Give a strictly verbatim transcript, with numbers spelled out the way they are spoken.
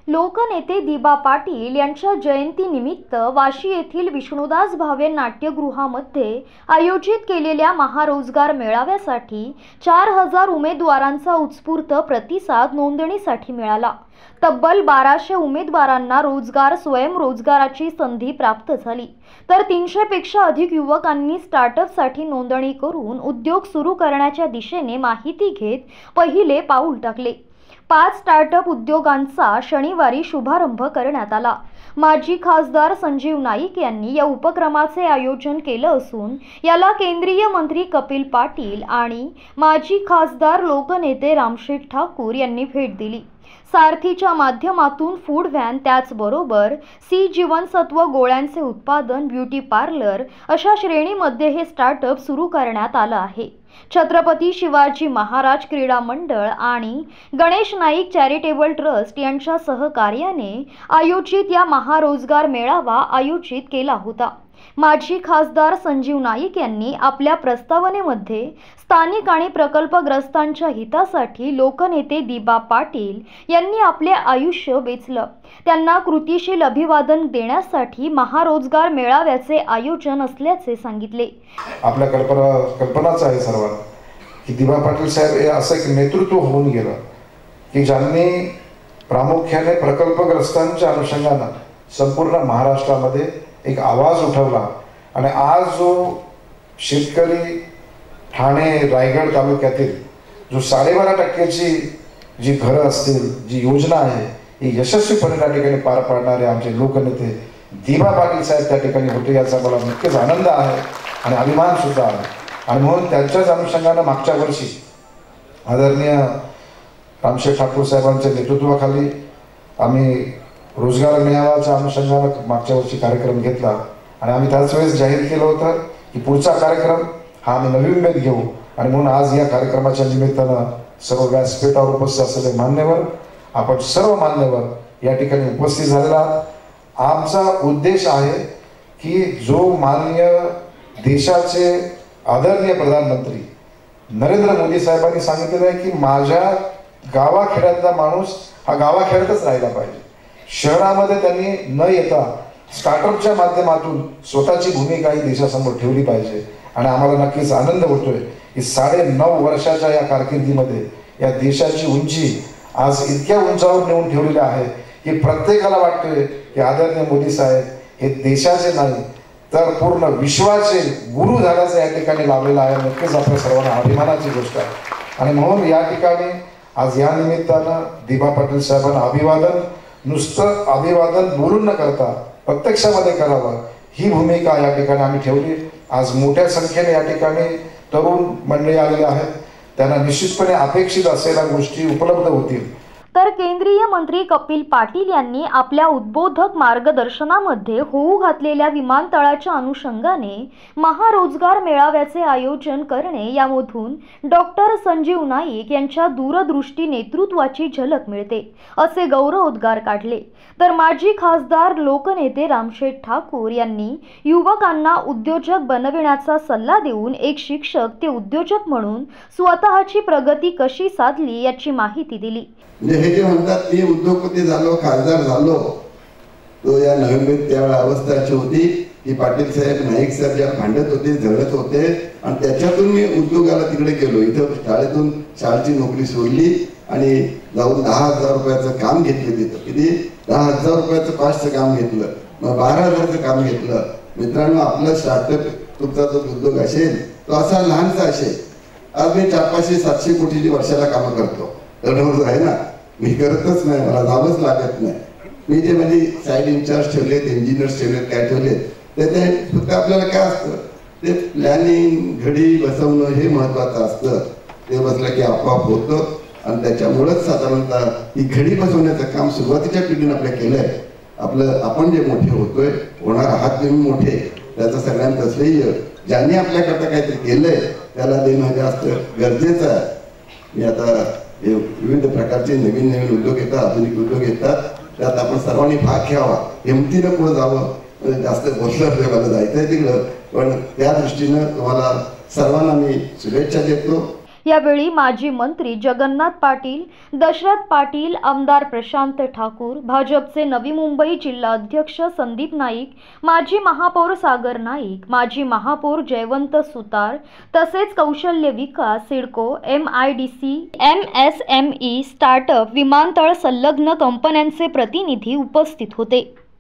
लोकनेते दिबा पाटील यांच्या जयंतीनिमित्त वाशी येथील विष्णुदास भावे नाट्यगृहामध्ये आयोजित केलेल्या महारोजगार मेळाव्यासाठी चार हजार उमेदवारांचा उत्स्फूर्त प्रतिसाद नोंदणीसाठी मिळाला। तब्बल बाराशे उमेदवारांना रोजगार स्वयंरोजगाराची संधी प्राप्त झाली, तर तीनशे पेक्षा अधिक युवकांनी स्टार्टअपसाठी नोंदणी करून उद्योग सुरू करण्याच्या दिशेने माहिती घेत पहिले पाऊल टाकले। पाच स्टार्टअप उद्योगांचा शनिवारी शुभारंभ करण्यात आला। माजी खासदार संजीव नाईक यांनी या उपक्रमाचे आयोजन केले असून याला केंद्रीय मंत्री कपिल पाटील आणि माजी खासदार लोकनेते रामशेठ ठाकूर यांनी भेट दिली। सारथीच्या माध्यमातून फूड व्हॅन, त्याचबरोबर सी जीवनसत्व गोळ्यांचे उत्पादन, ब्युटी पार्लर अशा श्रेणीमध्ये हे स्टार्टअप सुरू करण्यात आलं आहे। छत्रपती शिवाजी महाराज क्रीडा मंडळ आणि गणेश नाईक चॅरिटेबल ट्रस्ट यांच्या सहकार्याने आयोजित या महारोजगार मेळावा आयोजित केला होता। माजी खासदार संजीव नाईक यांनी आपल्या प्रस्तावनेमध्ये स्थानिक आणि प्रकल्पग्रस्तांच्या हितासाठी लोकनेते दिबा पाटील यांनी आपले आयुष्य वेचलं, त्यांना कृतिशील अभिवादन देण्यासाठी महारोजगार मेळाव्याचे आयोजन असल्याचे सांगितले। आपल्या कल्पना कल्पनाच आहे सर्वांना की दिबा पाटील साहेब हे असं एक नेतृत्व होऊन गेलं की ज्यांनी प्रामुख्याने प्रकल्पग्रस्तांच्या अनुषंगाने संपूर्ण महाराष्ट्रामध्ये एक आवाज उठवला आणि आज जो शेतकरी ठाणे रायगड तालुक्यातील जो साडेबारा टक्क्याची जी घरं असतील, जी योजना आहे ही यशस्वीपणे त्या ठिकाणी पार पाडणारे आमचे लोकनेते दिबा पाटील साहेब त्या ठिकाणी होते, याचा मला नक्कीच आनंद आहे आणि अभिमान सुद्धा आहे। आणि म्हणून त्यांच्याच अनुषंगाने मागच्या वर्षी आदरणीय रामशेठ ठाकूर साहेबांच्या नेतृत्वाखाली आम्ही रोजगार मेळाव्याच्या अनुषंगाने मागच्या वर्षी कार्यक्रम घेतला आणि आम्ही त्याच वेळेस जाहीर केलं होतं की पुढचा कार्यक्रम हा आम्ही नवी उमेद घेऊ। आणि म्हणून आज या कार्यक्रमाच्या निमित्तानं सर्व व्यासपीठावर उपस्थित असलेले मान्यवर, आपण सर्व मान्यवर या ठिकाणी उपस्थित झालेला आमचा उद्देश आहे की जो माननीय देशाचे आदरणीय प्रधानमंत्री नरेंद्र मोदी साहेबांनी सांगितलेलं आहे की माझ्या गावाखेड्यातला माणूस हा गावाखेड्यातच राहिला पाहिजे, शहरामध्ये त्यांनी न येता स्टार्टअपच्या माध्यमातून स्वतःची भूमिका ही देशासमोर ठेवली पाहिजे। आणि आम्हाला नक्कीच आनंद होतोय की साडे नऊ वर्षाच्या या कारकिर्दीमध्ये या देशाची उंची आज इतक्या उंचावर नेऊन ठेवलेली आहे की प्रत्येकाला वाटतोय की आदरणीय मोदी साहेब हे देशाचे नाही तर पूर्ण विश्वाचे गुरु झाल्याचं या ठिकाणी लाभलेलं आहे। नक्कीच आपल्या सर्वांना अभिमानाची गोष्ट आहे आणि म्हणून या ठिकाणी आज या निमित्तानं दिबा पाटील साहेबांना अभिवादन, नुसतं अभिवादन बोलून न करता प्रत्यक्षामध्ये करावं ही भूमिका या ठिकाणी आम्ही ठेवली। आज मोठ्या संख्येने या ठिकाणी तरुण मंडळी आलेले आहेत, त्यांना निश्चितपणे अपेक्षित असलेल्या गोष्टी उपलब्ध होतील। तर केंद्रीय मंत्री कपिल पाटील यांनी आपल्या उद्बोधक मार्गदर्शनामध्ये होऊ घातलेल्या विमानतळाच्या अनुषंगाने महारोजगार मेळाव्याचे आयोजन करणे यामधून डॉक्टर संजीव नाईक यांच्या दूरदृष्टी नेतृत्वाची झलक मिळते असे गौरवोद्गार काढले। तर माजी खासदार लोकनेते रामशेठ ठाकूर यांनी युवकांना उद्योजक बनविण्याचा सल्ला देऊन एक शिक्षक ते उद्योजक म्हणून स्वतःची प्रगती कशी साधली याची माहिती दिली। हे जे म्हणतात मी उद्योगपती झालो, खासदार झालो, तो या नवीन त्यावेळेला अवस्था अशी होती की पाटील साहेब, नाईक साहेब ज्या भांडत होते, झगडत होते आणि त्याच्यातून मी उद्योगाला तिकडे गेलो। इथं शाळेतून शाळेची नोकरी सोडली आणि जाऊन दहा हजार रुपयाचं काम घेतलं। तिथं किती दहा हजार रुपयाचं पाचचं काम घेतलं, मग बारा हजारचं काम घेतलं। मित्रांनो, आपलं स्टार्टअप तुमचा जो उद्योग असेल तो असा लहानसा असेल। आज मी चार पाचशे सातशे कोटीची वर्षाला कामं करतो, टर्नओव्हर आहे ना, मी करतच नाही, मला जावंच लागत नाही। मी जे म्हणजे साईड इन्चार्ज ठेवलेत, इंजिनियर्स ठेवलेत, काय ठेवलेत, तर ते फक्त आपल्याला काय असतं ते प्लॅनिंग, घडी बसवणं हे महत्वाचं असतं। ते बसलं की आपोआप होतं आणि त्याच्यामुळेच साधारणतः ही घडी बसवण्याचं काम सुरुवातीच्या पिढीने आपल्या केलंय। आपलं आपण जे मोठे होतोय, होणार आहात तुम्ही मोठे, त्याचं सगळ्यांचं श्रेय ज्यांनी आपल्याकरता काहीतरी केलंय त्याला देणं जास्त गरजेचं आहे। मी आता विविध प्रकारचे नवीन नवीन उद्योग येतात, आधुनिक उद्योग येतात, त्यात आपण सर्वांनी भाग घ्यावा, हिमतीनं पुढे जावं। जास्त बोललं मला जायचंय तिकडं, पण त्या दृष्टीनं तुम्हाला सर्वांना मी शुभेच्छा देतो। यावेळी माजी मंत्री जगन्नाथ पाटील, दशरथ पाटील, आमदार प्रशांत ठाकूर, भाजपचे नवी मुंबई जिल्हा अध्यक्ष संदीप नाईक, माजी महापौर सागर नाईक, माजी महापौर जयवंत सुतार तसेच कौशल्य विकास, CIDCO, M I D C, M S M E, startup, विमानतळ संलग्न कंपन्यांचे प्रतिनिधी उपस्थित होते.